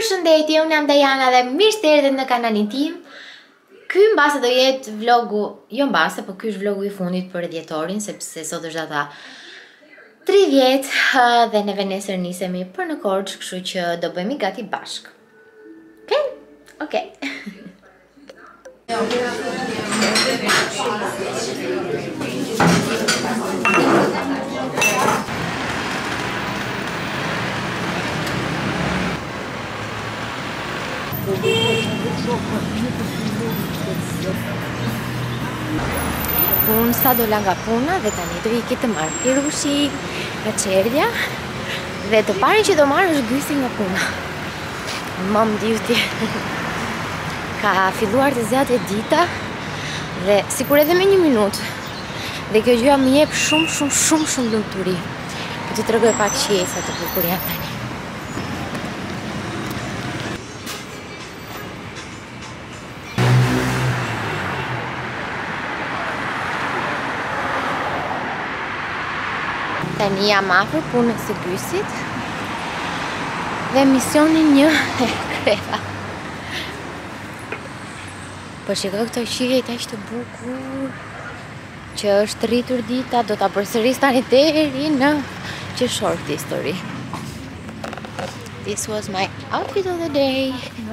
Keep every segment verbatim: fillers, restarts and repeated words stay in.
Përshëndetje, unë jam Dajana dhe mirë se erdhët në kanalin tim. Ky mbase do jetë vlogu, jo mbase, po ky është vlogu i fundit për dhjetorin, sepse sot është data tridhjetë dhe neve nesër nisemi për në Korçë, kështu që do bëhemi gati bashk. Okej? Okej. Unë sa dola nga puna dhe tani do i kitë marrë pirushi nga qerdja dhe të parin që do marrë është gysi nga puna. Mam divti ka filluar të zjatë e dita dhe sikur edhe me një minutë dhe kjo gjëja më jep shumë shumë shumë shumë lumturi. Po të tregoj pak qijesa të bukur janë tani. Tani jam afër punës së gysit dhe misionin një e kreva. Po shikoj këto qiejt aq të bukur që është rritur dita, do ta përsëris tani deri në qershor këtë histori. This was my outfit of the day.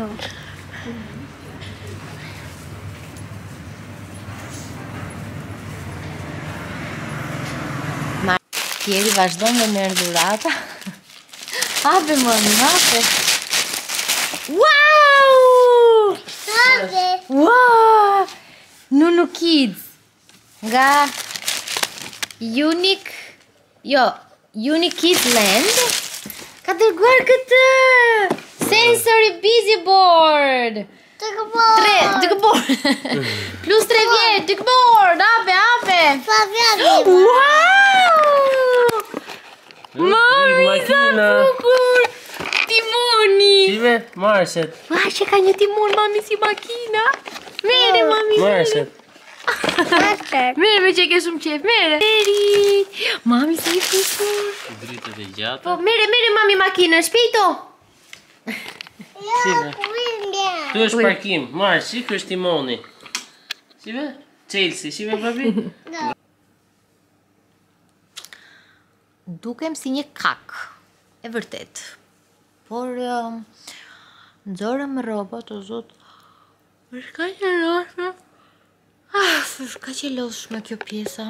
Tjeri vazhdon me merë dhurata. Hape mami, hape. Wow! Hape! Wow! Nunu Kids. Nga Unique, jo, Unique Kids Land. Ka dërguar këtë Sensory Busy Board. Dëkëbord! Tre, dëkëbord. Plus tre vjetë, dëkëbord. Hape, hape. Sa vjetë. Wow! Mami, sa bukur! Timoni! Shive, Marset. Ua, që ka një timon, mami, si makina. Mere, mami, mere. Marset. Mere, me që ke shumë qef, mere. Meri! Mami, sa i bukur. Dritët e gjata. Po, mere, mere, mami, makina, shpejto. Shive. Tu është parkim. Mars, shikë është timoni. Shive? Chelsea, shive, papi? Dukem si një kak, e vërtet. Por, um, nxorëm rrobat, o zot, është ka që loshme. Ah, është ka që loshme kjo pjesa.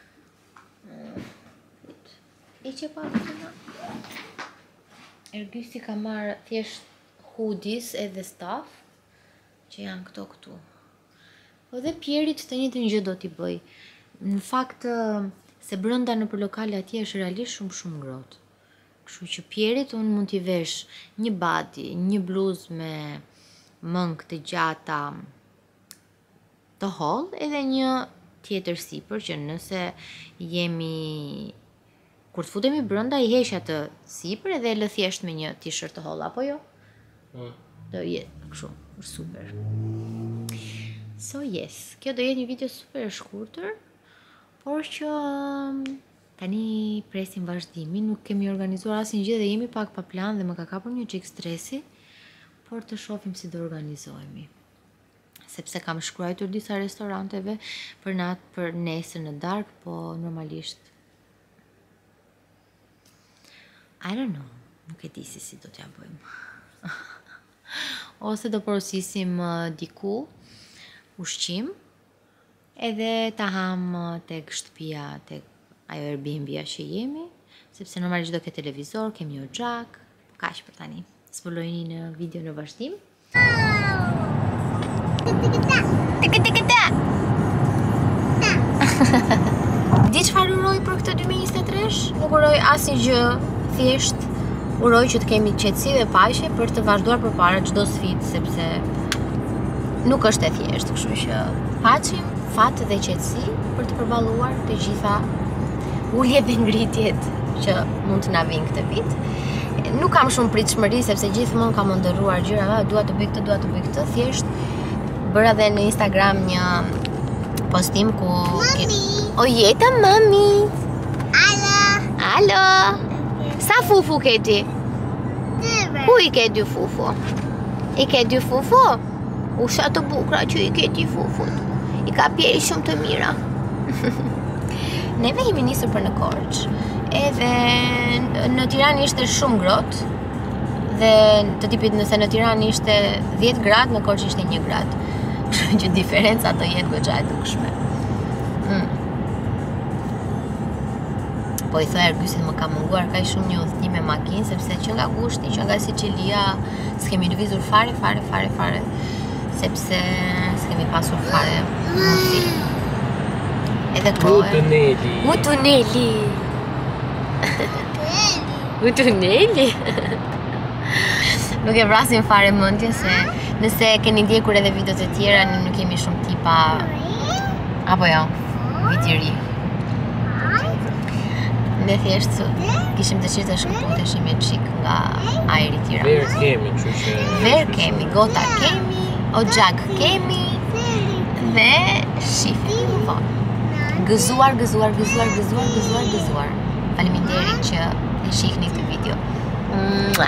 E që pa këtina. Ergysi ka marrë thjesht hoodies edhe staff, që janë këto këtu. Po dhe Pjerit të njëjtën gjë do t'i bëj. Në fakt, se brënda në për lokale atje është realisht shumë shumë ngrohtë. Kështu që Pjerit unë mund t'i vesh një badi, një bluzë me mëngë të gjata të holl, edhe një tjetër sipër që nëse jemi kur të futemi brënda i heq atë sipër edhe e lë thjesht me një t-shirt të holl, apo jo? Mm. Do jetë kështu, super. So yes, kjo do jetë një video super e shkurtër. Por që tani presim vazhdimin, nuk kemi organizuar asnjë gjë dhe jemi pak pa plan dhe më ka kapur një çik stresi, por të shohim si do organizohemi. Sepse kam shkruar disa restoranteve për natë, për nesër në darkë, po normalisht I don't know, nuk e di si si do t'ja bëjmë. Ose do porosisim diku ushqim, edhe ta ham tek shtëpia, tek ajo Airbnb-a që jemi, sepse normalisht do ke televizor, kemi oxhak, kaq për tani. Zbulojini në video në vazhdim. Di çfarë uroj për këtë dy mijë njëzet e tre? Nuk uroj asnjë gjë, thjesht uroj që të kemi qetësi dhe paqe për të vazhduar përpara çdo sfidë, sepse nuk është e thjeshtë, kështu që paqim, fat dhe qetësi për të përballuar të gjitha uljet dhe ngritjet që mund të na vinë këtë vit. Nuk kam shumë pritshmëri sepse gjithmonë kam ndërruar gjëra, dua të bëj këtë, dua të bëj këtë, thjesht bëra edhe në Instagram një postim ku Mami! O jeta mami! Alo! Alo! Sa fufu ke ti? Dyre! Ku i ke dy fufu? I ke dy fufu? Usha të bukra që i ke dy fufut. I ka pjeri shumë të mira. Neve jemi nisur për në Korçë. Edhe në Tiranë ishte shumë ngrohtë. Dhe të tipit nëse në Tiranë ishte dhjetë gradë, në Korçë ishte një gradë. Kështu që diferenca të jetë goxha e dukshme. Mm. Po i thoj Ergysit më ka munguar kaq shumë një udhëtim me makinë, sepse që nga Gushti, që nga Sicilia, s'kemi lëvizur fare, fare, fare, fare, sepse s'kemi pasur fare mundësi. Edhe kohë. Mutuneli. Mutuneli. Mutuneli. Nuk e vrasim fare mendje se nëse keni ndjekur edhe videot e tjera, ne nuk kemi shumë tipa. Apo jo, vit i ri. Ne thjesht kishim dëshirë të shkëputeshim me çik nga ajri i Tiranës. Verë kemi, kështu që. Verë kemi, gota kemi, oxhak kemi dhe shifi më vonë. Gëzuar, gëzuar, gëzuar, gëzuar, gëzuar, gëzuar. Faleminderit që e shihni këtë video. Mua.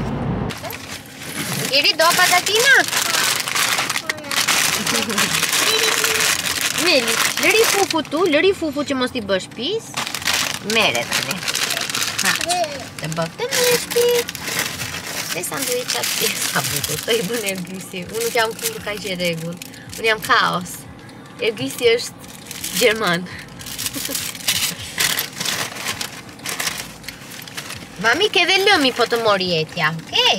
Iri do patatina? Meli, lëri fufu tu, lëri fufu që mos t'i bësh pis. Mere tani. Ha, të bëftë në shpit. Dhe sanduiqat ti. Sa bukur, të i bën Ergysi. Unë nuk jam kur ka që regull. Unë jam kaos. Ergysi është Gjerman. Mami ke dhe lëmi po të mori jetja, okej?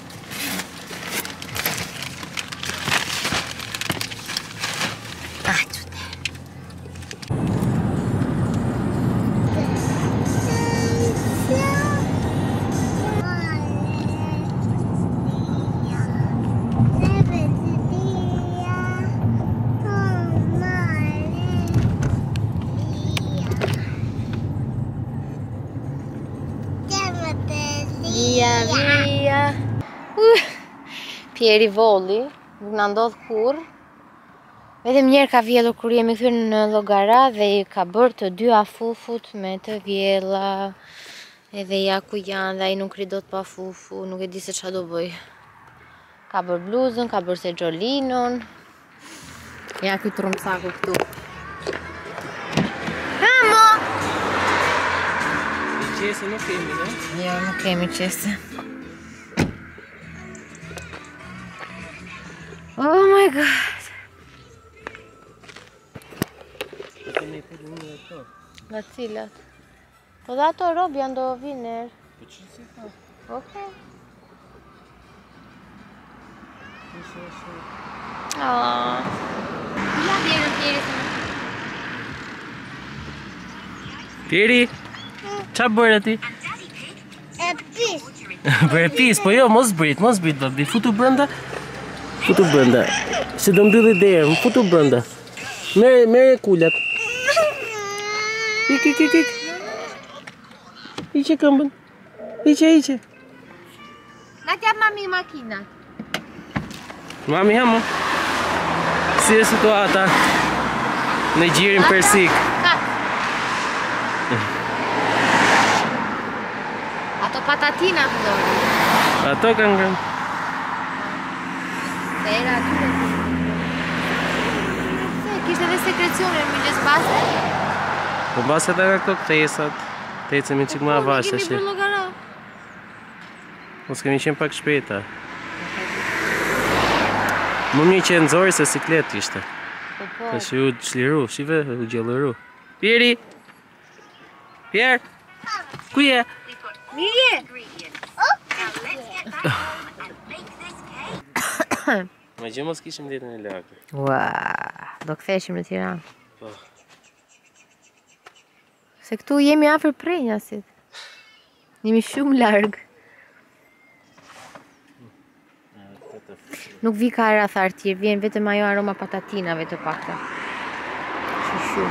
Ah, qute. Via, via. Uh, Pieri Volli, nuk na ndodh kurr. Vetëm njerë ka vjedhur kur jemi kthyer në llogara dhe i ka bërë të dy afufut me të vjella. Edhe ja ku janë, dhe ai nuk ri dot pa fufu, nuk e di se ç'a do bëj. Ka bërë bluzën, ka bërë seggiolinon. Ja ky trumcaku këtu. Hamo! Qese nuk kemi, ne? Jo, nuk kemi qese. Oh my god. Kemi të një ato. Nga cilat? Po dhe ato rob janë do viner. Po që si ka? Okej. Ishe, ishe. Aaaa. Ja bjerën Pieri. Pieri, qa bërë ti? E pis. Bërë pis, po jo, mos brit, mos brit, babi. Futu brënda. Futu brënda. Se do mbylli derën, futu brënda. Mere, mere kullat. Ik, ik, ik, ik. Iqe këmbën. Iqe, iqe. Na t'jap mami makina. Mami, hamo. Si e situata në gjirin persik. Kak. Ato patatina përdori. Ato kanë grënë. Dhe era atyre. Se, kishte edhe sekrecione në mëngjes base. Po base edhe nga këto ktesat. Të ecemi qik më avash, Ne kemi ashe. për llogara. Mos kemi qenë pak shpejta. Më mirë që e nëzori se siklet ishte. Po po. Ka shi u çliru, shive, u gjallëru. Pieri! Pier! Ku je? Mirje. Ma gjë mos kishim letën e lakë. Ua, do ktheheshim në Tiranë. Po. Se këtu jemi afër Prenjasit. Jemi shumë larg. Nuk vi ka rreth artir, vjen vetëm ajo aroma patatinave të pakta. Shushu.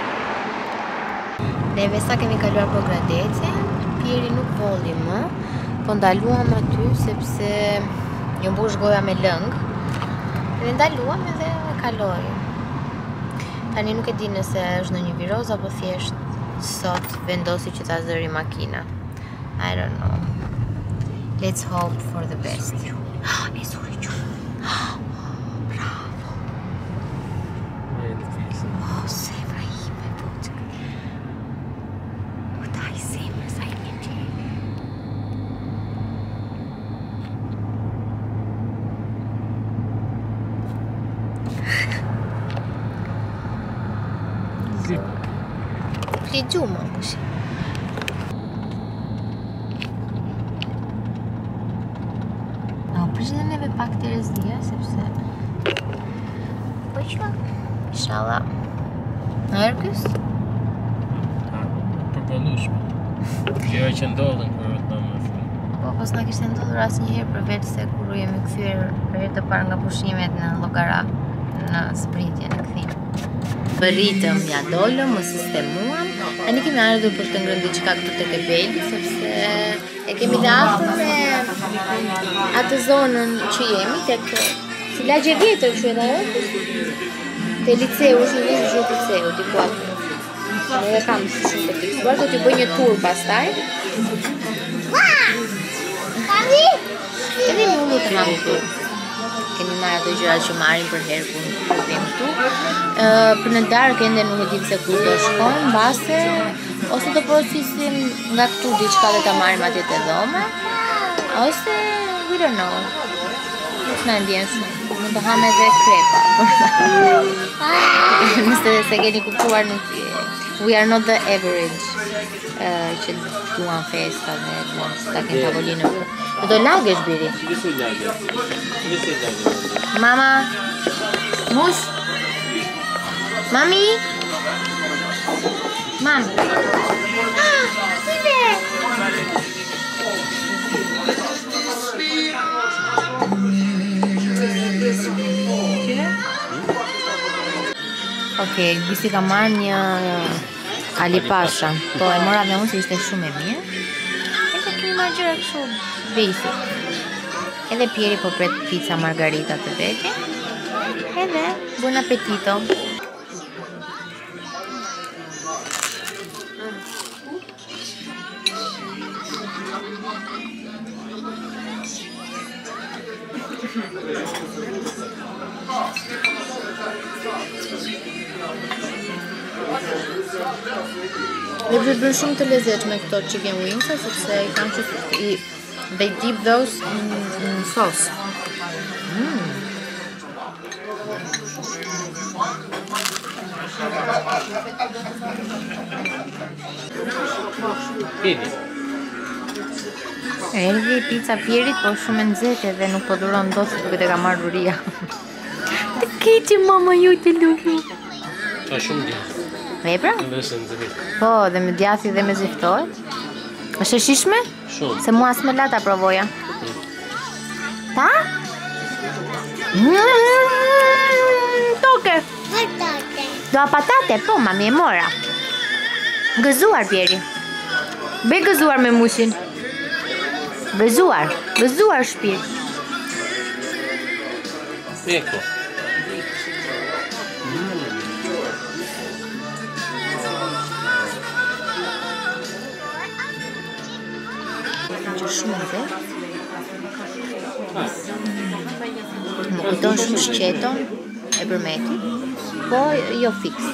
Neve sa kemi kaluar për Gradecin, Pieri nuk volli më, Po ndaluam aty sepse ju mbush goja me lëng. Dhe ndaluam edhe kaloi. Tani nuk e di nëse është në një viroz apo thjesht sot vendosi që ta zëri makina. I don't know. Let's hope for the best. E zuri gjumë. Bravo. Oh, zemra ime, buçk. Këta i zemra sa i një që. Fli gjumë, pëshi. Përshë dhe neve pak të rezdia, sepse... Po që? Inshallah. Në erkës? Përbëllushme. Kjo e që ndodhen kërë të në më shumë. Po, pos në kishtë ndodhur asë njëherë përveç se kur jemi këthyrë për herë të parë nga pushimet në Llogara, në zbritje, në këthim. Bëritëm, ja dollëm, më sistemuam. E një kemi ardhur për të ngrënë diçka këtu tek e Beli, sepse e kemi dhe afër me atë zonën që jemi, tek si lagje vjetër që edhe ajo, te liceu, është në vizë që liceu, diku atë. Në edhe kam shumë të fiksuar, do t'i bëj një tur pastaj. Kami? Edhe një unë të mamë tur. Kemi marrë ato gjëra që marrim për herë kur vim këtu. Për në darkë ende nuk e di se ku do shkojmë, mbase ose do porosisim nga këtu diçka dhe ta marrim atje te dhoma, ose we don't know. Nuk na ndjen shumë. Mund të ham edhe krepa. Nëse se keni kuptuar, nuk we are not the average uh, që duan festa dhe duan që ta kenë tavolinën. Do do lagesh, Biri. Mama. Mus. Mami. Mam. Ah, Sive! Okej, bisi ka marrë një alipasha. Po e mora dhe unë se ishte shumë e mirë. Edhe kemi marrë gjëra kështu basic. Edhe Pieri po pret pizza margarita të Beti. Edhe buon appetito. Dhe për bërë shumë të lezetshme këto chicken wings, sepse i kanë që i they dip those in, in sauce. Mm. Pidi. Erdhi pizza Pierit, po shumë e nxehtë dhe nuk po duron dot se duket e ka marrë uria. Të keqi mama ju të lutem. Ka shumë djath. Vepra? Edhe se nxehtë. Po, dhe me djathi dhe me ziftohet. Është e shishme? Shumë. Se mua s'me lata provoja. Ta? Mm, toke. Patate. Do a patate? Po, mami e mora. Gëzuar, Pieri. Be gëzuar me mushin. Gëzuar. Gëzuar shpirt. Eko. Që shumë dhe. Më kujton shumë shqeton e bërmeti, po jo fix.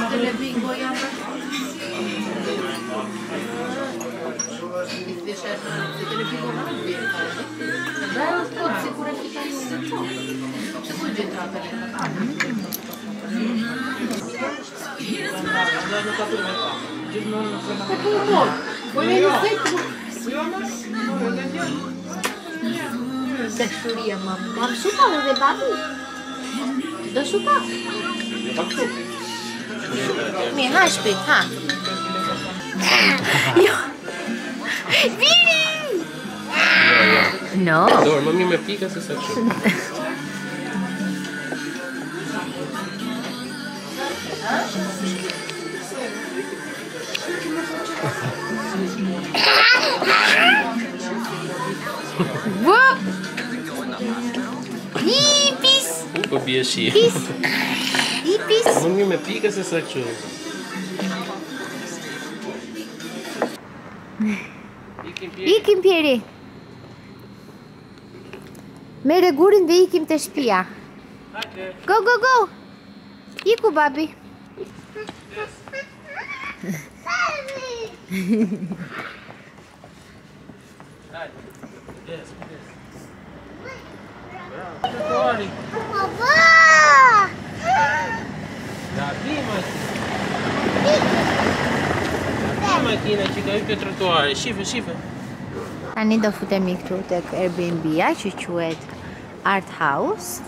Dashuria, mamă. Am supat de babi. Do supat. Mie, hai shpit, ha. Jo. Vini! No. Dorë, më mirë me pika se sa kështu. Bă! Ii, pis! U bie și. Pis! Ii, pis! Nu mi pică să se ciu. Ikim Pieri! Mere gurin dhe ikim të shtëpia. Go, go, go! Iku, babi! Trotuari. Baba! Da, prima. Prima tina që ka hyrë te trotuari. Shife, shife. Tani do futemi këtu tek Airbnb-a që quhet Art House.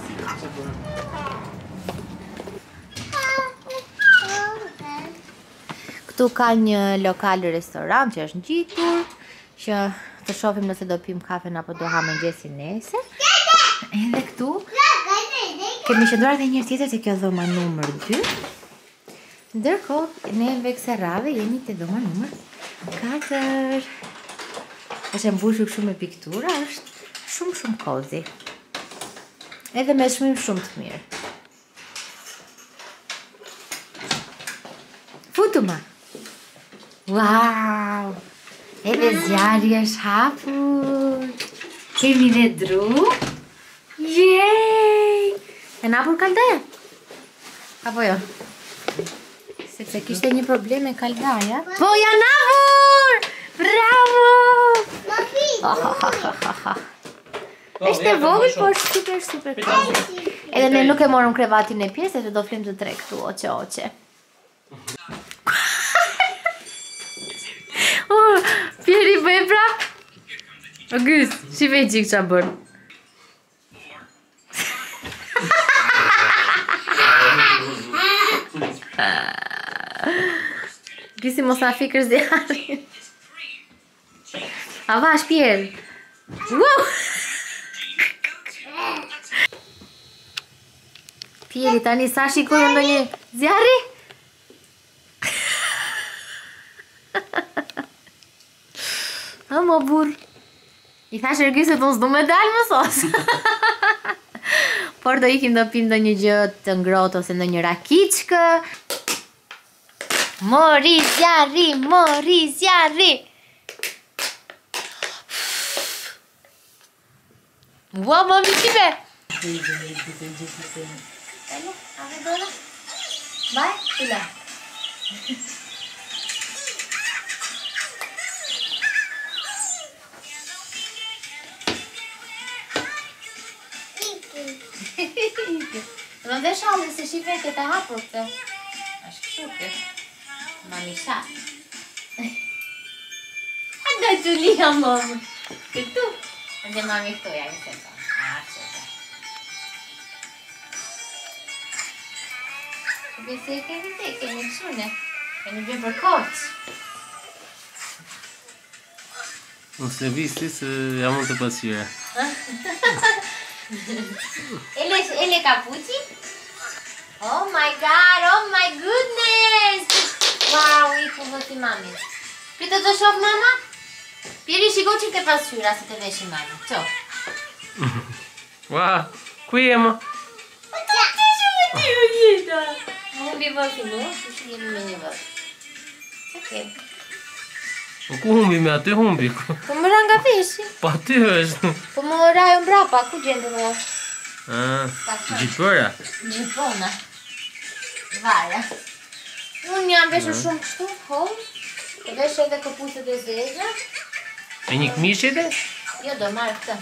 Këtu ka një lokal restoran që është ngjitur, që të shohim nëse do pim kafen apo do ha mëngjesin nesër. Edhe këtu kemi qëndruar edhe një herë tjetër te kjo dhoma numër dy. Ndërkohë ne me Xerrave jemi te dhoma numër katër. Është e mbushur kështu me piktura, është shumë shumë cozy. Edhe me çmim shumë të mirë. Futuma. Wow! Edhe zjarri është hapur. Kemi dhe dru. Jej! E napur kaldaja? Apo jo? Sepse kishte një problem me kaldaja. Po ja napur! Bravo! Është e vogël, po është super, super cozy. Edhe ne nuk e morëm krevatin e pjesë, se do flim të tre këtu, oqe, oqe. Oh, Pieri bëj pra? O gys, shive i qik qa bërë. Gysi mos na fikër zjarrin. A vash, Pier? Wow! Pieri, tani sa shikojë ndonjë zjarri? A më burr. I thash Ergjysë se s'do me dalë më sos. Por do ikim do pim ndonjë gjë të ngrohtë ose ndonjë rakiçkë. Mori zjarri, mori zjarri. Wow, mami, shive! Dale, a ver, Dora. Vai, tula. Më dhe shalë se shive këtë e hapur këtë. Ashtë kështu këtë. Mami shatë. Andaj të lija, mami. Këtu. Ndë mami këtu, ja, një se të. Ashtë të. Bese e kemi te, kemi qune. Kemi bje për koq. Unë se visti se jam unë të pasire. Ele, ele kapuci? Oh my god, oh my goodness! Wow, i ku vëti mami. Pritë të shof mama? Pieri shiko që ke pasyra se të veshi mami. Qo? Wow, ku je më? Ti shumë ti u gjitha. Më humbi vëti mu, që që jemi me një vët. Okej. Po ku humbi me aty humbi? Po më ra nga veshi. Po aty është. Po më rajo mbrapa, ku gjendë më? Ah, gjipëra. Gjipona. Varja. Unë jam veshur shumë kështu, hoj. E vesh edhe këpucët e zezë. E një këmishit e? Jo, do marrë këtë.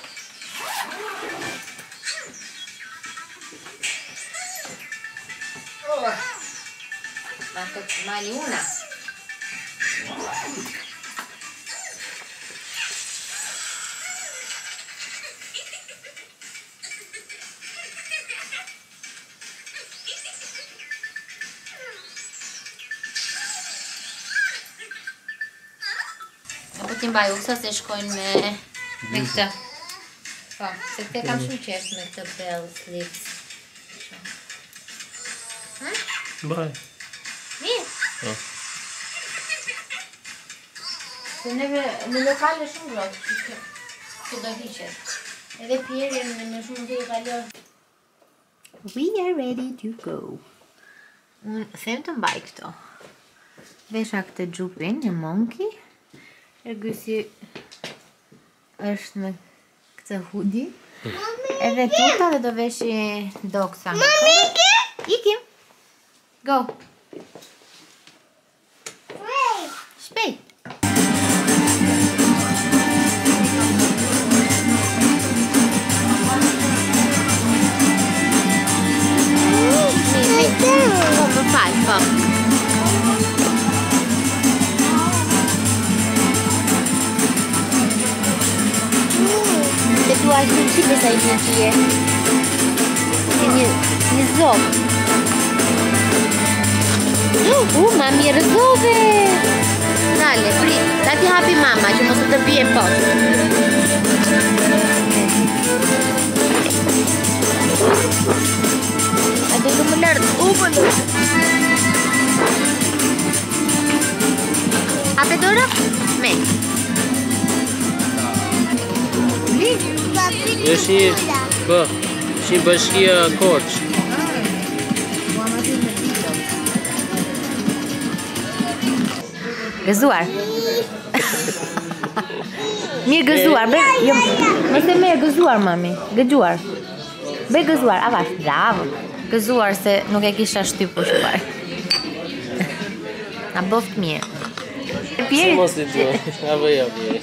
Oh. Ma të mali una. Apo ti mbaj uksa se shkojnë me, me këtë. Po, se këte kam shumë qef me këtë bell slips. Baj. Mirë. Po. Se neve në lokale shumë grotë. që do hiqet. Edhe Pieri në shumë të kalor. We are ready to go. Unë them të mbaj këto. Vesha këtë gjupin në Monkey. Ergysi është me këtë hoodie. Edhe tuta dhe do veshi doksa. Mami, iki! Ikim. Go. Wait. Shpejt. Po, po, fal, po. Te tu ai nu ci să ai energie. E e zop. Uh, mami rëzove. Dale, prit. Dati hapi mama që mos të bie poshtë. A do të më lërë. U, për do. Hape dorë? Me. Është një, po, është një bashkia Korç. Gëzuar. Mirë gëzuar, be, jo, nëse mirë gëzuar, mami, gëgjuar. Be gëzuar, avash, bravo. Gëzuar se nuk e kisha shtypur shpar. Na boft mirë. Se mos i duhe, apo jo, Pieri.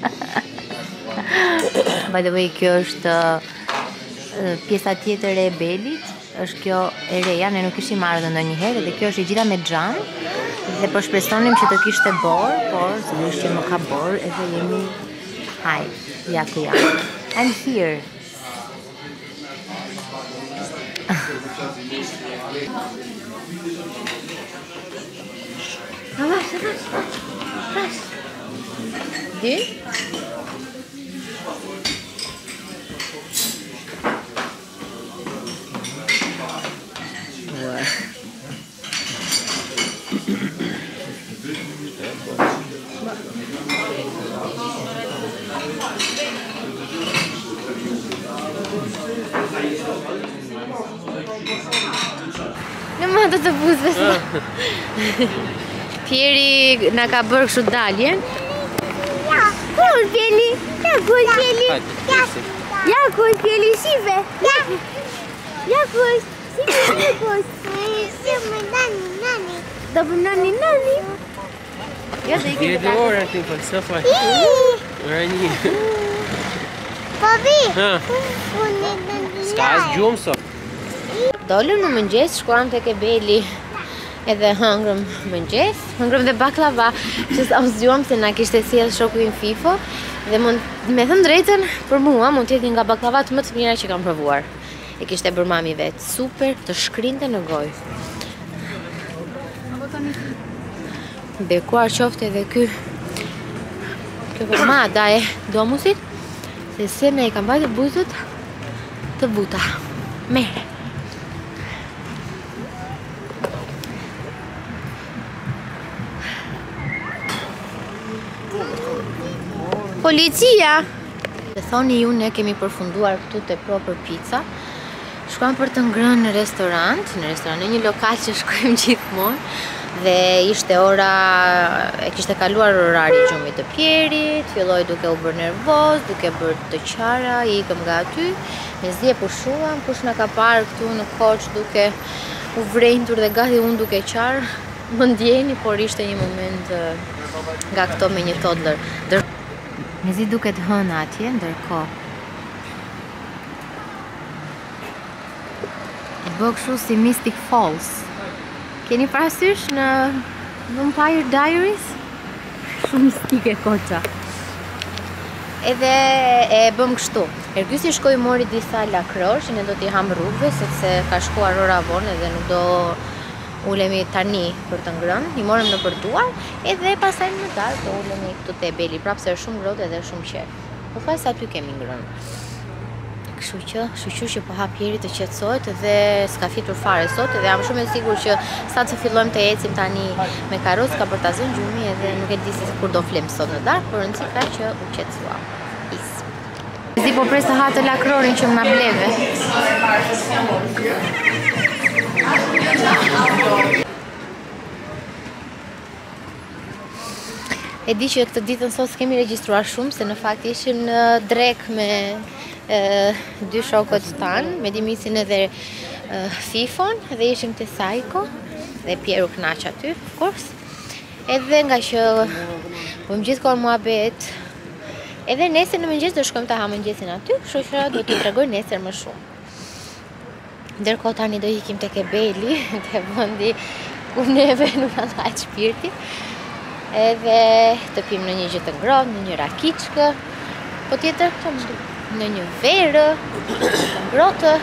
By the way, kjo është uh, pjesa tjetër e Belit, është kjo e reja, ne nuk ishim ardhur ndonjëherë dhe kjo është e gjitha me xham. Dhe po shpresonim që të kishte borë, por sigurisht që nuk ka borë, edhe jemi haj, ja ku jam. I'm here. Avash, avash, avash. Dy? Në më të të buzës. Pieri na ka bërë kështu dalje. Ja, ku është Pieri? Ja, ku është Pieri? Ja, ja, ku është Pieri? Shive. Ja, ja, ku është? Shive, ja, ku është? Shive, nani, nani. Do për nani, nani. Ja, dhe i Pieri kemi dhe orë aty, po, së faj. Ora një. Papi. Ha, Unë e në s'ka as gjumë sot. Dolëm në mëngjes, shkuam tek e Beli edhe hëngrëm mëngjes, hëngrëm dhe baklava që sa u zgjuam se na kishte sjell shoku im Fifo dhe mund me thënë drejtën për mua mund të jetë një nga baklavat më të mira që kam provuar. E kishte bërë mami vet, super, të shkrinte në gojë. Bekuar qofte edhe ky kjo përmada e domusit se se me e kam bajtë buzët të buta. Mere. Policia! Dhe thoni ju ne kemi përfunduar këtu te Proper Pizza. Shkuam për të ngrënë në restorant, në restorant, në një lokal që shkojmë gjithmonë. Dhe ishte ora, e kishte kaluar orari i gjumit të Pierit, filloi duke u bërë nervoz, duke bërë të qara, ikëm nga aty. Me zje pushuam, kush na ka parë këtu në Korç duke u vrentur dhe gati unë duke qarë. Më ndjeni, por ishte një moment nga këto me një toddler. Mezi duket hëna atje, ndërkohë. E bë kështu si Mystic Falls. Keni parasysh në Vampire Diaries? Shumë mistike koqa. Edhe e bëm kështu. Ergysi shkoi mori disa lakrosh, ne do t'i ham rrugëve sepse ka shkuar ora vonë dhe nuk do ulemi tani për të ngrënë, i morëm në përduar, edhe pasaj në darkë të ulemi këtu te Beli, prapë se është shumë ngrohtë edhe shumë qef. Po fal se aty kemi ngrënë. Kështu që, kështu që po hap Pieri të qetësohet dhe s'ka fitur fare sot, dhe jam shumë e sigurt që sa të fillojmë të ecim tani me karrocë ka për ta zënë gjumi edhe nuk e di se kur do flem sot në darkë, por rëndësi ka që u qetësua. Is. Adi po pres të ha të lakrorin që më na bleve. E di që këtë ditën sot s'kemi regjistruar shumë, se në fakt ishim në drek me e, dy shokët tanë, me Dimisin edhe e, Fifon, dhe ishim të Sajko, dhe Pieru knaq aty, of course. Edhe nga që po më gjithë kohë muhabet, edhe nesër në mëngjes do shkojmë të ha mëngjesin aty, kështu që do t'i tregoj nesër më shumë. Ndërkohë tani do ikim tek Ebeli, te vendi ku neve nuk na dha shpirti. Edhe të pim në një gjë të ngrohtë, në një rakiçkë, po tjetër në një verë të ngrohtë.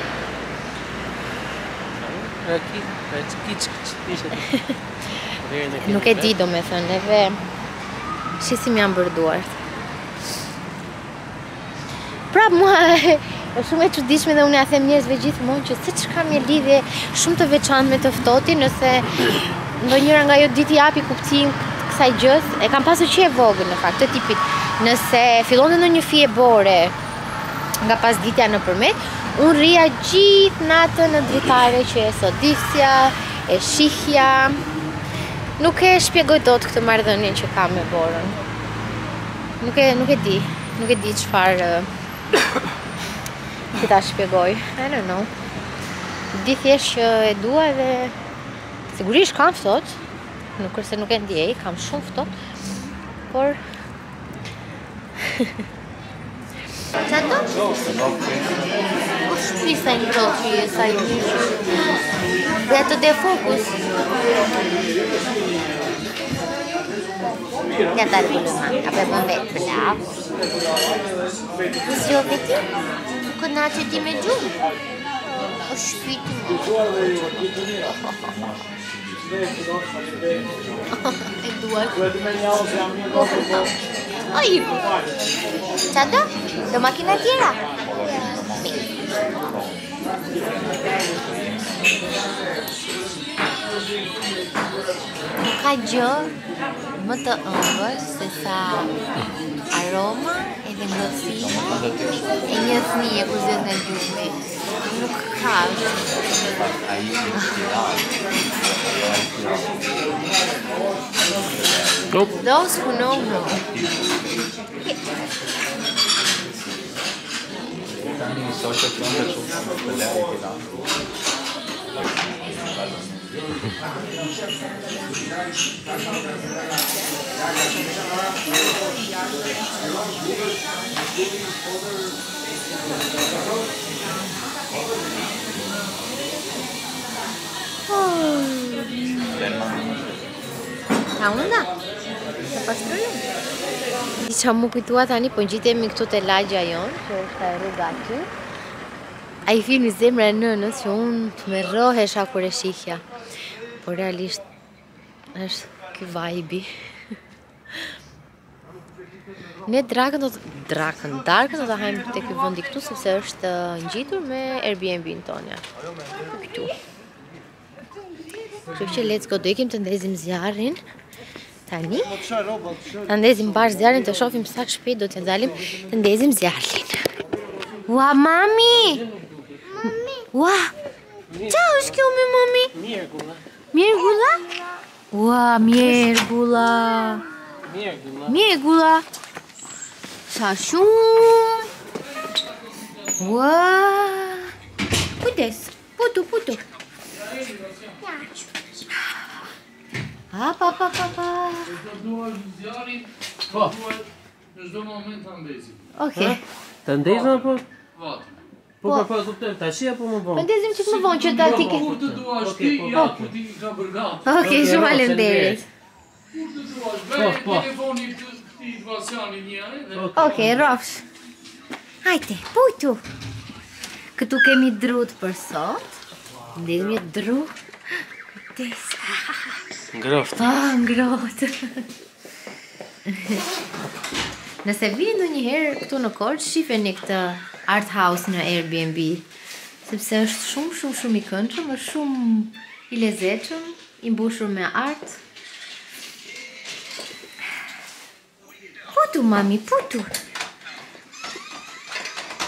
Nuk e di do me thënë, neve shisim janë bërduart. Prap mua është shumë e çuditshme dhe unë ja them njerëzve gjithmonë që se çka kam një lidhje shumë të veçantë me të ftohtin, nëse ndonjëra nga jo ditë japi kuptim kësaj gjës, e kam pasur që e vogël në fakt të tipit. Nëse fillonte në një fije bore nga pasditja nëpërmet, unë rria gjithë natën në dritare që e sodisja, e shihja. Nuk e shpjegoj dot këtë marrëdhënie që kam me borën. Nuk e nuk e di, nuk e di çfarë si ta shpjegoj. I don't know. Di thjesht që e dua dhe sigurisht kam ftohtë. Nuk është se nuk e ndjej, kam shumë ftohtë, por qa do? O shpisa një roqë e sa i një. Dhe të de fokus. Ja ta rëgullu ma, ape më vetë, bravo. Si o veti? Këna që ti me gjumë? O shpiti më. E duar. O ipu. Qa do? Do makina tjera? Nuk ka gjë më të ëmbël se sa aroma edhe ngrohtësia e një thënie kur zëhet nga gjumi. Nuk ka. Those who know know. Ta unda? Ta pastrojnë? Qa mu kujtua tani, po gjitemi këtu të lagja jonë, që është e rruga aty. A i filmi Zemra e nënës që unë të me rrohesha kur e shihja. Por realisht është ky vibe-i. Ne drakën do të drakën, darkën do të hajmë te ky vendi këtu sepse është ngjitur me Airbnb-n tonë. Këtu. Kështu që let's go, do ikim të ndezim zjarrin. Tani, të ndezim bashkë zjarrin, të shohim sa shpejt do të ndalim të ndezim zjarrin. Ua, mami! Ua! Qa është kjo me mami? Mjergulla. Mjergulla? Ua, mjergulla! Mjergulla! Sa shumë! Ua! Kujdes, putu, putu! Hap, hap, hap, hap, Po. Në çdo moment ta ndezim. Okej. Të ndezëm apo? Vatë. Po, po, po, kuptoj. Tashi apo më Po vonë? ndezim që më vonë që ta ti ke... Kur të duash ti, po, ja, po. ku ti ka bërgat. Okej, shumë faleminderit. Kur të duash, Po, bëj po. telefoni të ti të Vasjani njëri dhe Okej, rrofsh. Hajte, putu. Këtu kemi drut për sot. Ndezim një dru. Kujdes. Ngroft. Ah, ngrohtë. Nëse vini ndonjëherë këtu në Korçë, shifeni këtë art house në Airbnb, sepse është shumë shumë shumë i këndshëm, është shumë i lezetshëm, i mbushur me art. Putu mami, putu.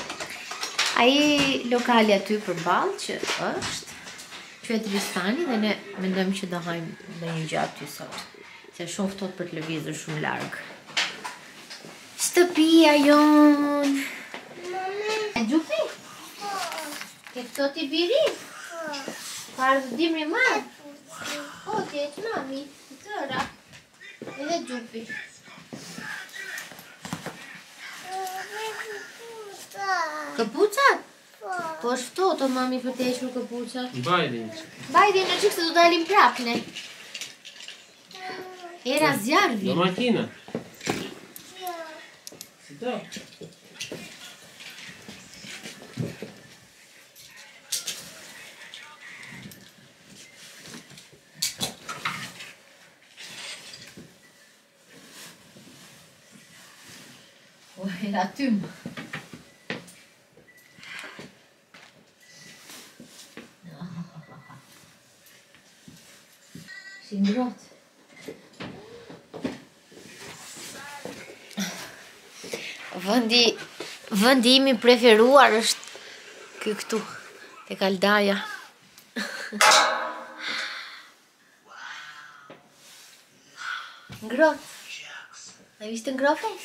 Ai lokali aty përballë që është quhet Ristani dhe ne mendojmë që do hajmë ndonjë gjë aty sot. Se shumë ftohtë për të lëvizur shumë larg. Shtëpia jon. E gjupi? Ke ftohtë i biri? Pa ardhur dimri më? O, ti e që mami, tëra. Edhe gjupi. Këpucat? Po është ftohtë, o mami për të hequr këpucat. Bajdi. Bajdi në qikë se du dalim prap ne. Era zjarvi. Do makina. Si do? O, era tym. Si ngrot. Vëndi, vëndi imi preferuar është ky këtu, te Kaldaja. Ngrot. A viste ngrofes?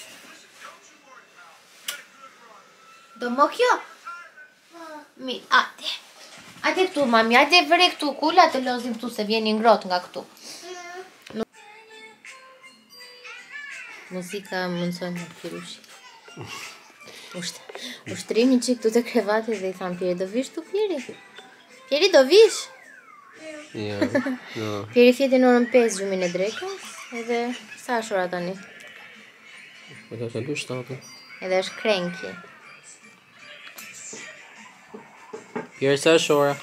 Do mo kjo? Mi, ate. Ate këtu, mami, ate vëre këtu kula të lozim këtu se vjeni ngrot nga këtu. Muzika më mëson nga Pirushi. Usht, ushtrimi që këtu të krevati dhe i thamë, Pjeri, do vish tu, Pjeri? Pjeri, do vish? Jo, no. Pjeri fjeti në orën pesë gjumin e drekës, edhe sa është ora tani? Po ka kalu shtatë. Edhe është krenki. Pjerë sa është ora?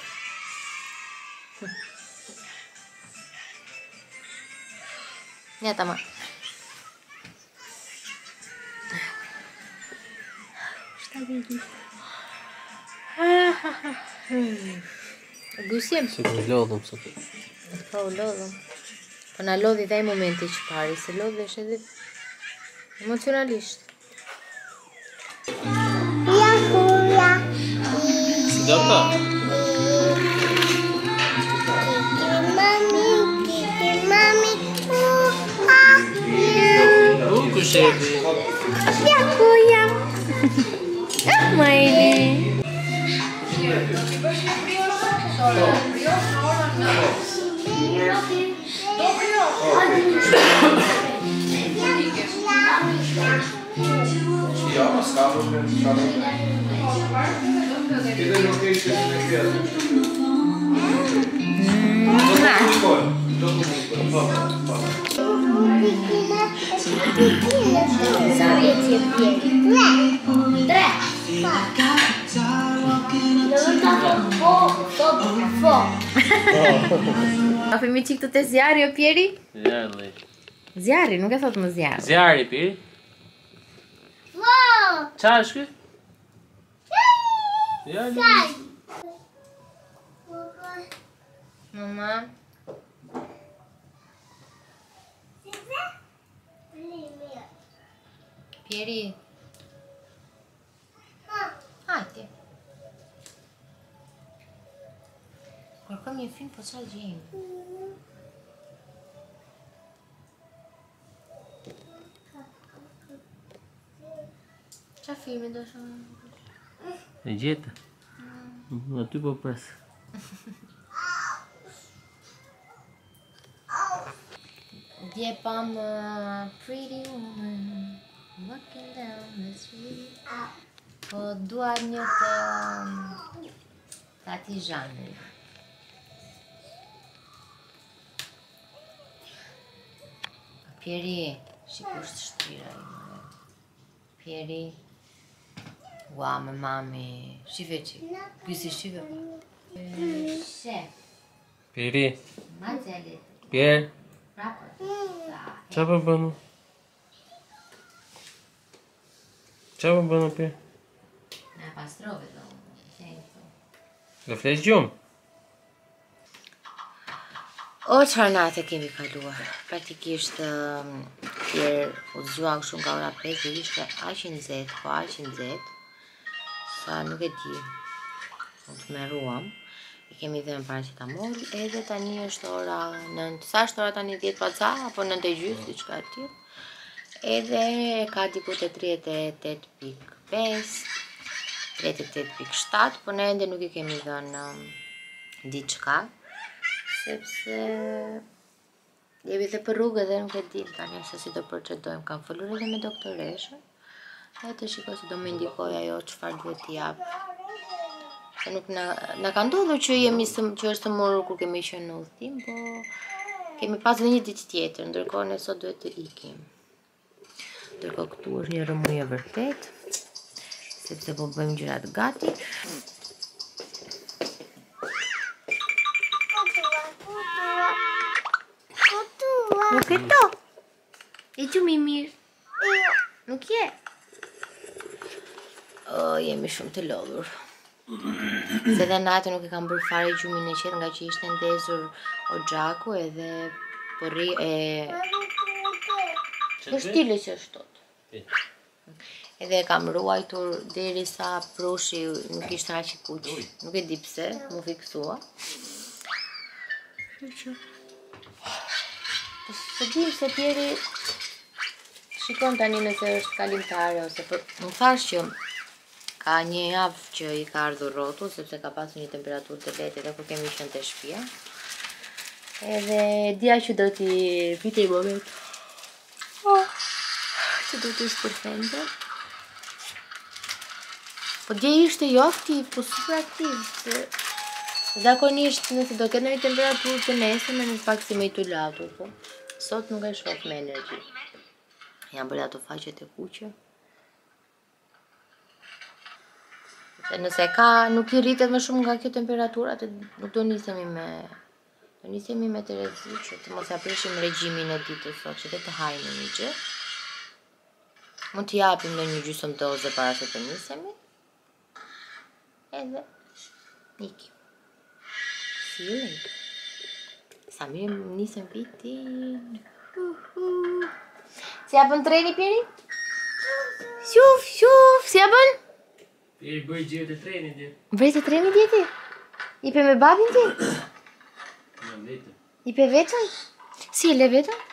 Një ta ma. Gusjem. Se ku lodhëm sot. Po u lodhëm. Po na lodhi dhe i momenti që pari, se lodhi është edhe emocionalisht. Si do ta? U ku shevi? Jakuja. Ah, Majli. Ja, ma s'ka më shka më Edhe nuk e ishte në kjerë. Do të A femi qik të te zjarri, o Pjeri? Zjarri. Zjarri, nuk e thot më zjarri. Zjarri, Pjeri? Qa është kë? Zjarri. Mama. Pjeri. Hajde. Kërkëm një film, po qa gjejmë? Qa filmi do shumë? E gjeta? Në ty po presë. Dje pam uh, Pretty Woman walking down the street. Po dua një të um, Tati Zhani. Pjeri, shikush të shtyra ime. Pjeri. Ua, me mami. Shive që. Gysi shive. Shef. Pjeri. Mazeli. Pjer. Rapër. Qa për bënu? Qa për bënu, Pjer? Ne pastrove do. Dhe flesh gjumë? O, qëfar natë kemi kaluar. Praktikisht, Pjer u zgjuan shumë nga ora pesë, ishte aq i nxehtë, po aq i nxehtë, sa nuk e di. Mund të merruam. I kemi dhe në paracetamol, edhe tani është ora nëntë, sa është ora tani dhjetë pa ca, apo nëntë e gjysmë, diçka e tillë. Edhe ka diku te tridhjet e tetë pikë pesë, tridhjet e tetë pikë shtatë, por ne ende nuk i kemi dhënë um, diçka, sepse jemi dhe për rrugë dhe nuk e dim tani se si do procedojmë. Kam folur edhe me doktoreshën, edhe të shikoj se do më indikoj ajo çfarë duhet t'i jap. Se nuk na, na ka ndodhur që jemi së, që është sëmurur kur kemi qenë në udhëtim, po kemi pas dhe një ditë tjetër, ndërkohë ne sot duhet të ikim. Ndërkohë këtu është një rëmujë vërtet, sepse po bëjmë gjërat gati. Nuk e to. E që mi mirë. Nuk je. O, jemi shumë të lodhur. Se dhe natë nuk e kam bërë fare gjumin e qetë nga që ishte ndezur o gjaku edhe përri e... Dhe shtile që është tot. Edhe e kam ruajtur deri sa prushi nuk ishte aq i kuq. Nuk e di pse, mu fiksua. Se di se tjeri shikon tani nëse është kalimtare ose për... Më thash që ka një javë që i ka ardhur rrotu, sepse ka pasur një temperaturë të lehtë edhe kur kemi qenë te shtëpia. Edhe dia që do t'i vitej moment. Oh, që do t'i shpërthente. Po dje ishte jo aktiv, po super aktiv. Se zakonisht nëse do ketë një temperaturë të nesërme në pak si me i tullatur, po sot nuk e shoh me energji. Jam bërë ato faqet e kuqe. Se nëse ka, nuk i rritet më shumë nga kjo temperatura, atë nuk do nisemi me do nisemi me Terezi që të mos aprishim regjimin e ditës sot, që të hajmë një gjë. Mund t'i japim në një gjysmë doze para se të nisemi. Edhe ikim. See you later. Sa mirë nisem vitin. Si japën treni, Piri? Shuf, shuf, si japën? E bëj gjë të trenit dje. Bëj të trenit dje ti? I pe me babin ti? Në vetëm. I pe vetën? Si e le vetën?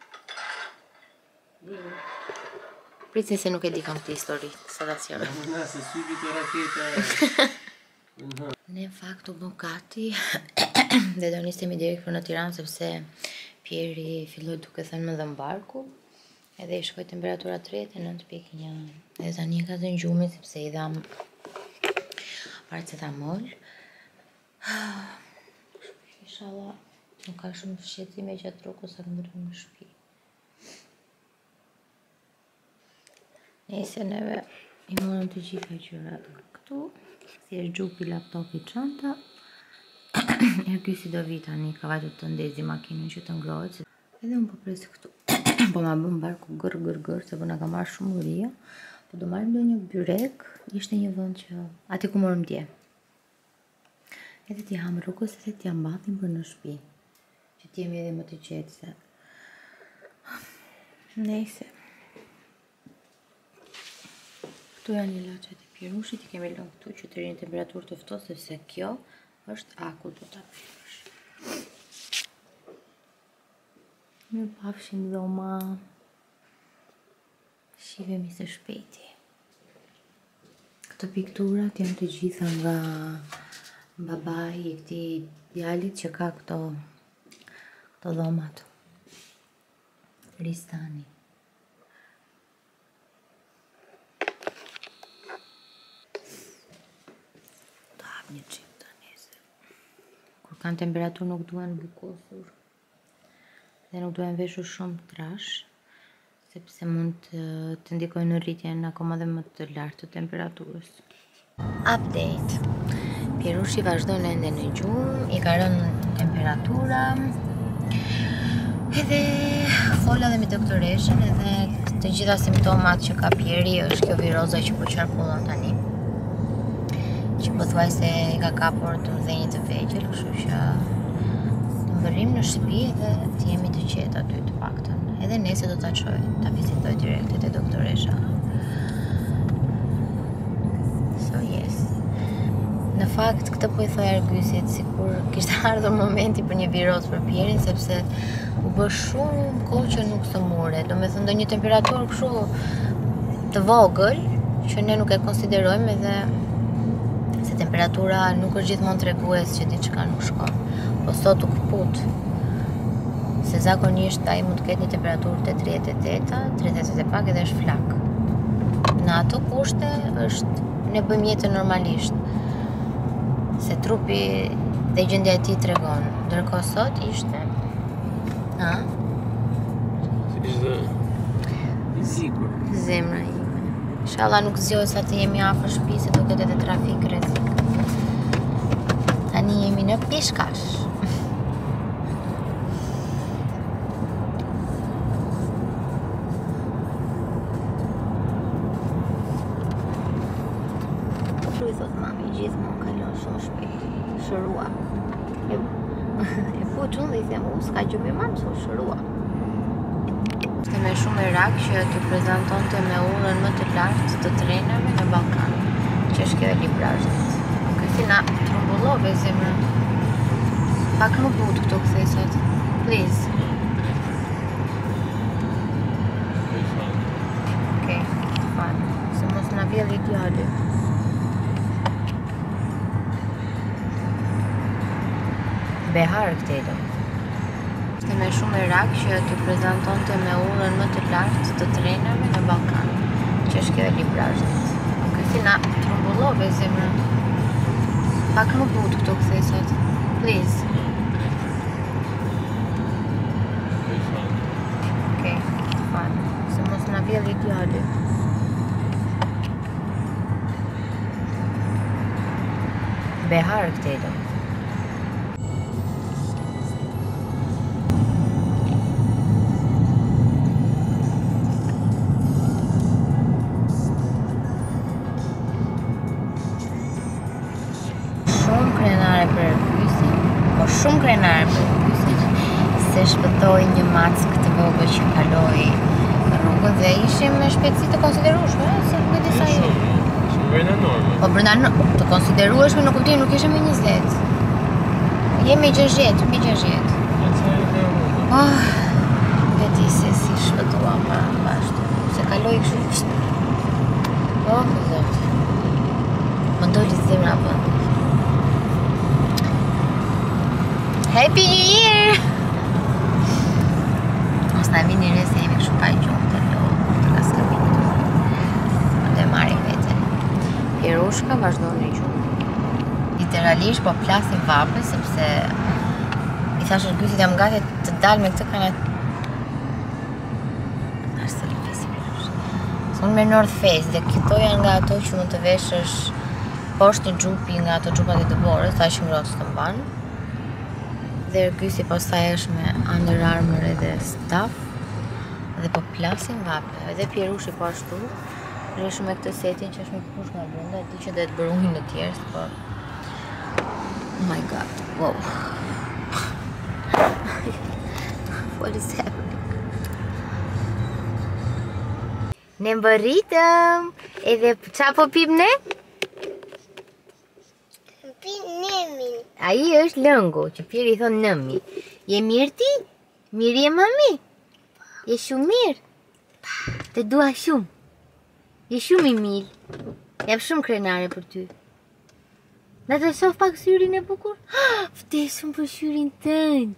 Pritse se nuk e di kam këtë histori, sa da sjore. Nëse sypi të raketa... Ne në fakt u bën gati dhe do nisemi direkt për në Tiranë sepse Pieri filloi duke thënë më dhe mbarku. Edhe i shkoj temperatura tridhjet e nëntë pikë një. Edhe tani e ka zënë gjumin sepse i dham paracetamol. Inshallah nuk ka shumë shqetësime gjatë rrugës sa këndrojmë në shtëpi. Nëse neve i morëm të gjitha gjërat këtu, si është gjupi, laptopi, çanta. E ky si do vi tani, ka vajtur të ndezi makinën që të ngrohet. Edhe unë po pres këtu. Po ma bëm barku gër gër gër se po na ka marrë shumë uria. Po do marrim ndonjë byrek, ishte një vend që aty ku morëm dje. Edhe ti ham rrugës edhe ti ambathim për në shtëpi. Që ti jemi edhe më të qetë se. Nëse. Këtu janë ilaçet e Pirushit, i kemi lënë këtu që të rinë temperaturë të ftohtë sepse kjo është aku do ta pyesh. Mirë pafshim dhoma. Shihemi së shpejti. Këto pikturat janë të gjitha nga babai i këtij djalit që ka këto këto dhomat. Ristani. Do hap një çip tani se kur kanë temperaturë nuk duhen bukosur. Dhe nuk duhen veshur shumë trash, sepse mund të, të ndikojnë në rritjen akoma dhe më të lartë të temperaturës. Update. Pirushi vazhdon ende në gjumë, i ka rënë temperatura. Edhe fola dhe me doktoreshën edhe të gjitha simptomat që ka Pieri është kjo viroza që po qarkullon tani. Që pothuajse i ka kapur të mdhenjë të vegjël, kështu që të mbërrim në shtëpi dhe të jemi të qetë aty të paktën. Edhe nese do ta çoj, ta vizitoj direkt te doktoresha. So yes. Në fakt, këtë po i thoj Argysit, sikur kishte ardhur momenti për një virus për Pierin, sepse u bë shumë kohë që nuk sëmure. Do me thënë, do një temperaturë kështu të vogël, që ne nuk e konsiderojmë edhe se temperatura nuk është gjithmonë tregues që diçka nuk shkon. Po sot u kput. Se zakonisht ai mund të ketë një temperaturë te tridhjetë e tetë, tridhjetë e tetë e pak edhe është flak. Në ato kushte është ne bëjmë jetën normalisht. Se trupi dhe gjendja e tij tregon. Ndërkohë sot ishte ha? Ishte i zikur. Zemra ime. Inshallah nuk zgjohet sa të jemi afër shtëpisë, se duket edhe trafik rrezik. Tani jemi në Peshkash. Shu i thot mami, gjithmonë kalon shumë shpejt. Shërua. E, e fuqën dhe i them, u s'ka gjë me mamë, s'u shërua. Ishte me shumë e rak që të prezentonte me urën më të lartë të trenave në Ballkan, që është kjo e Librazhnit. Kësi na trumbullove zemra. Pak më but këto kthej sot. Please. Okej, fal. Se mos na vjelli djali. Behar këtej do. Ishte me shumë e rak që të prezentonte me urën më të lartë të trenave në Ballkan, që është kjo e Librazhnit. Kësi na trumbullove zemra. Pak më but këto kthej sot. Please. Okej, fal. Se mos na vjelli djali. Behar këtej do. Shumë krenare për Argysin, se shpëtoi një mackë të vogël që kaloi rrugën dhe ishim me shpejtësi të konsiderueshme, se nuk e di sa ishim. Ishim brenda normës. Po brenda të konsiderueshme në kuptimin nuk ishim me njëzet. Jemi gjashtëdhjetë, mbi gjashtëdhjetë. Oh, nuk e di se si shpëtuam para bashkë, se kaloi kështu. Oh, zot. Më doli zemra vend. Happy New Year! Mos na vini re se jemi kështu pa gjumë të lodhë, të ka skapini të lodhë. Dhe marrim vete. Pierushka vazhdon në gjumë. Literalisht po plasim vape, sepse i thash Argysit jam gati të dal me këtë kanat. Ashtë të lëpisi Pierushka. Se unë me North Face dhe këto janë nga ato që mund të veshësh poshtë një gjupi nga ato gjupat e dëborës, ta që ngrosë të mbanë. Dhe Argysi pastaj është me Under Armour edhe Staff dhe po plasin vape. Edhe Pierushi po ashtu. Rreshu me këtë setin që është me kush nga brenda, di që dhe të bëruhin në tjerës, po oh my god, wow. What is happening? Ne mbërritëm, edhe qa po pip ne? Nëmi. Ai është lëngu, që Pieri i thonë nëmi. Je mirë ti? Mirë je mami? Je shumë mirë? Të dua shumë. Je shumë i mirë. Jam shumë krenare për ty. Na të shoh pak syrin e bukur? Vdesëm për syrin tënë.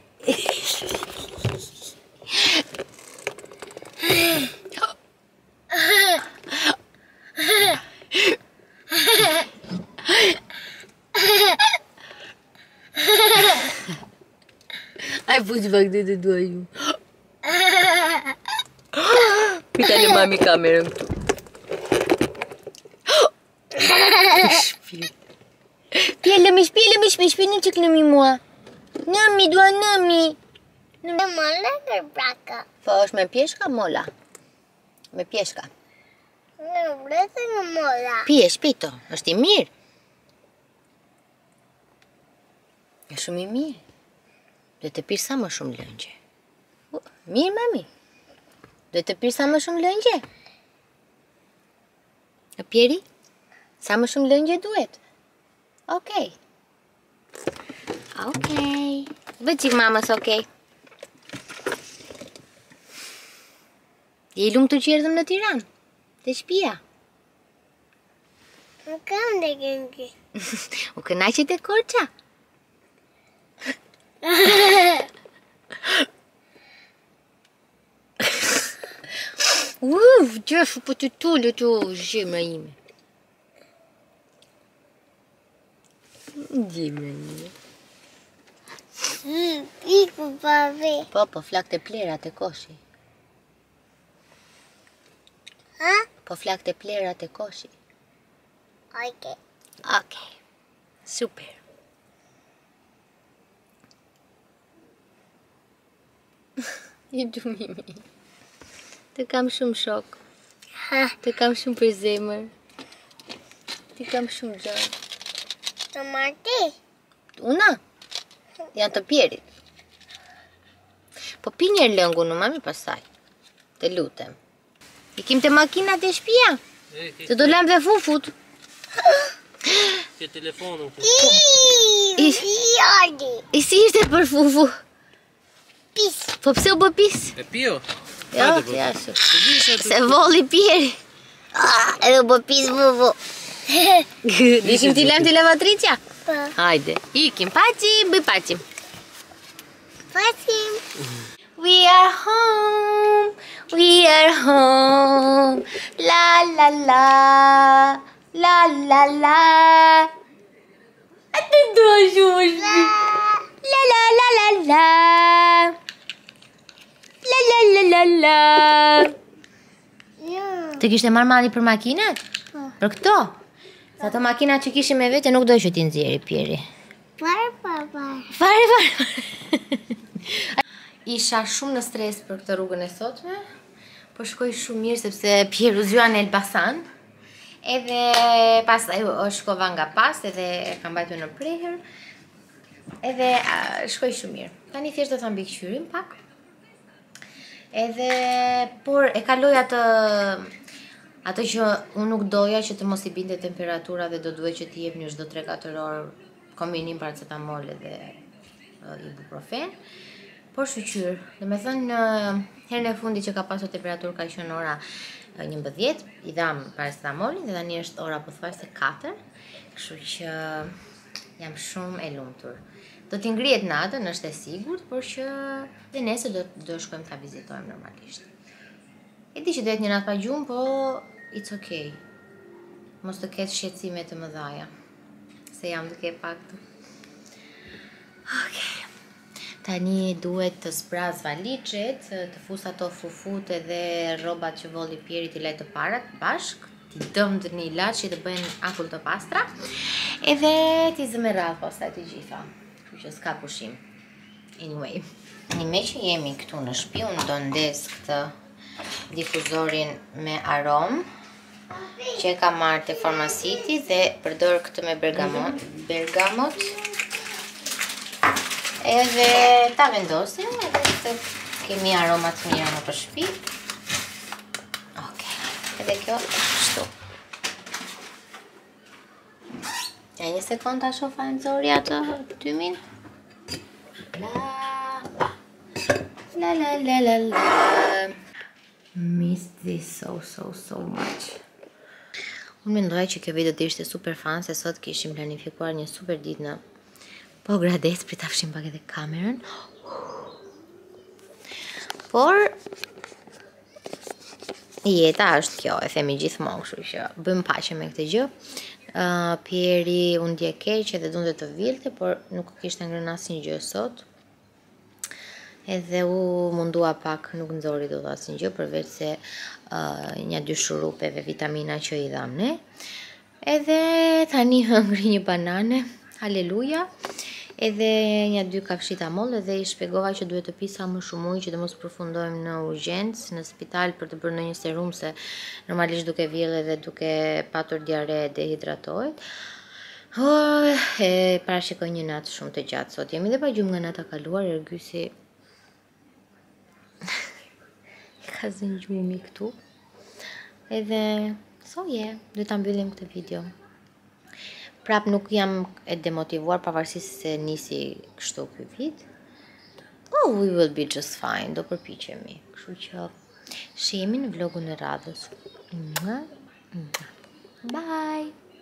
Ai fugi pak dhe të dua ju. Pita në mami kamerën këtu. Pje lëmish, pje lëmish, pje shpi në që këllëmi mua. Nëmi, dua nëmi. Në mola dhe braka. Po është me pjeshka mola. Me pjeshka. Në vrete në mola. Pjesh, pito, është i mirë. E shumë i mirë. Dhe të pirë sa më shumë lëngje. Mirë, mami. Dhe të pirë sa më shumë lëngje. E Pieri, sa më shumë lëngje duhet. Okej. Okej. Bëj qik mamës okej. Je i lumtur që erdhëm në Tiranë? Te shtëpia? Më kam dhe gëngi. U kënaqet e Korça? Uf, gjësh, po të tullë të gjemra ime. Gjemra ime. Piku papi. Po, po, flak të plera të koshi. Ha? Po, flak të plera të koshi. Okej. Okej. Super. I du mimi. Të kam shumë shok. Ha? Të kam shumë për zemër. Të kam shumë gjanë. Të marti? Una? Janë të Pierit. Po pi njerë lëngu në mami pasaj. Të lutem. I kim të makina të shpia? Të do lem dhe fufut. Ke telefonun ku. Iiii, fjordi. I si ishte për fufu? Pis. Po pse u bë pis? E pio? Jo, Hajde, të jashu. Visha Se volli Pieri. Ah, edhe u bë pis fufu. Dikim t'i lem t'i lavatricja? Po. Hajde. Ikim, pacim, bëj pacim. Pasim. We are home, we are home, la la la, la la la. Atë do shumë. La la la la la. La la la la la. Jo. Të kishte marrë mali për makinat? Për këto? Sa ato makina që kishim me vete nuk doj që ti nxjerri Pieri. Par, par, par. Fare, fare. Isha shumë në stres për këtë rrugën e sotme, po shkoj shumë mirë sepse Pieru zgjuan në Elbasan. Edhe pastaj u shkova nga pas, edhe kam mbajtur në prehër. Edhe a, shkoj shumë mirë. Tani thjesht do ta mbikëqyrim pak. Edhe por e kaloj atë atë që unë nuk doja që të mos i binte temperatura dhe do duhet që t'i jep një çdo tre katër orë kombinim paracetamol edhe uh, ibuprofen. Por shqyr, dhe me thënë herën e fundi që ka pasur temperaturë ka qenë ora njëmbëdhjetë, i dham paracetamolin dhe tani është ora pothuajse katër, kështu që jam shumë e lumtur. Do t'i ngrihet natën, është e sigurt, por që dhe nesër do do shkojmë ta vizitojmë normalisht. E di që do jetë një natë pa gjumë, po it's okay. Mos të ketë shqetësime të mëdhaja, se jam duke e paktu. Okay. Tani duhet të zbraz valiçet, të fus ato fufut edhe rrobat që volli Pieri t'i laj të parat bashk, t'i dëmd një ilaç që të bëjnë akull të pastra, edhe t'i zë me radhë pastaj të gjitha. Kështu që s'ka pushim. Anyway, një me që jemi këtu në shtëpi, unë do ndes këtë difuzorin me aromë që e ka marrë te Farmacity dhe përdor këtë me bergamot, bergamot. Edhe ta vendosim, edhe se kemi aromat mira në për shtëpi. Okej, edhe kjo kështu. E një sekund ta shoh Zori atë tymin. La la la la la la. Miss this so so so much. Unë mendoj që kjo video të ishte super fan, se sot kishim planifikuar një super ditë në Po grades, pri ta fshim pak edhe kamerën. Por jeta është kjo, e themi gjithmonë, kështu që bëjmë paqe me këtë gjë. Uh, Pieri u ndje keq edhe donte të vilte, por nuk kishte ngrënë asnjë gjë sot. Edhe u mundua pak, nuk nxori dot asnjë gjë përveç se uh, një dy shurupeve vitamina që i dham ne. Edhe tani hëngri një banane. Haleluja. Edhe një dy kafshitamoll edhe i shpjegova që duhet të pi sa më shumë ujë që të mos përfundojmë në urgjencë në spital për të bërë ndonjë serum, se normalisht duke vjellë edhe duke patur diare dehidratohet. Oh, e parashikoj një natë shumë të gjatë sot. Jemi dhe pa gjumë nga nata kaluar, Ergysi ka zënë gjumi këtu. Edhe so yeah, duhet ta mbyllim këtë video. Prap nuk jam e demotivuar pavarësisht se nisi kështu ky vit. Oh, we will be just fine. Do përpiqemi. Kështu që shihemi në vlogun e radhës. Bye.